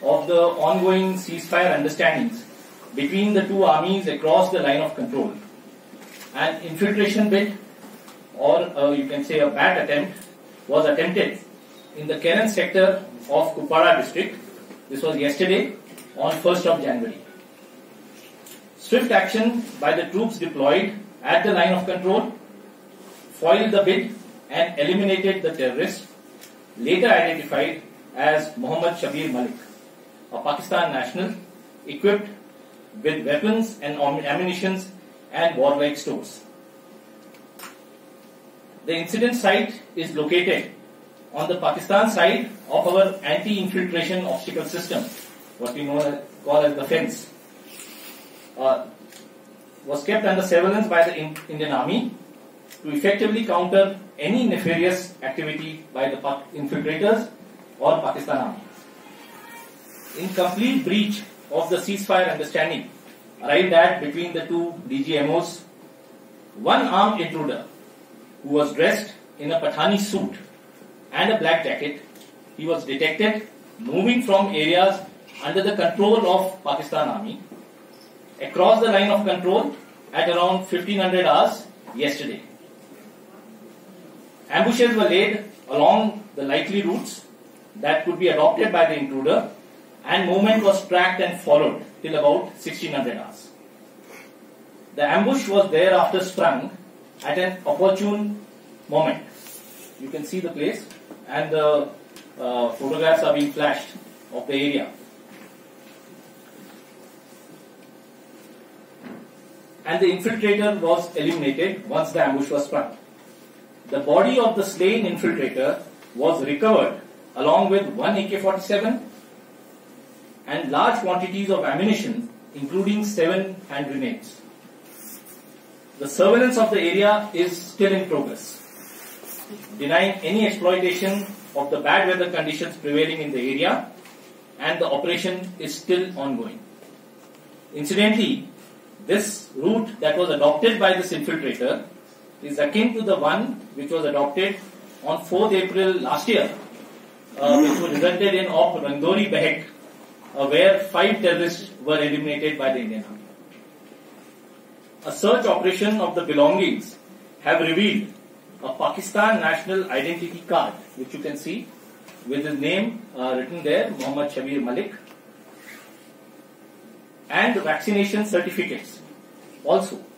of the ongoing ceasefire understandings between the two armies across the line of control. An infiltration bid, or you can say a bat attempt, was attempted in the Keren sector of Kupwara district. This was yesterday on 1st of January. Swift action by the troops deployed at the line of control foiled the bid and eliminated the terrorist, later identified as Mohammad Shabir Malik, a Pakistan national equipped with weapons and ammunition and warlike stores. The incident site is located on the Pakistan side of our anti-infiltration obstacle system, what we call as the fence. Was kept under surveillance by the Indian Army to effectively counter any nefarious activity by the infiltrators or Pakistan Army. In complete breach of the ceasefire understanding arrived at between the two DGMOs, one armed intruder who was dressed in a Pathani suit and a black jacket, he was detected moving from areas under the control of Pakistan Army across the line of control at around 1500 hours yesterday. Ambushes were laid along the likely routes that could be adopted by the intruder, and movement was tracked and followed till about 1600 hours. The ambush was thereafter sprung at an opportune moment. You can see the place, and the photographs are being flashed of the area. And the infiltrator was eliminated once the ambush was sprung. The body of the slain infiltrator was recovered along with one AK-47 and large quantities of ammunition, including 7 hand grenades. The surveillance of the area is still in progress, denying any exploitation of the bad weather conditions prevailing in the area, and the operation is still ongoing. Incidentally, this route that was adopted by this infiltrator is akin to the one which was adopted on 4th April last year, which resulted in Op Randori Behek, where 5 terrorists were eliminated by the Indian Army. A search operation of the belongings have revealed a Pakistan national identity card, which you can see with his name written there, Mohammad Shabir Malik, and vaccination certificates also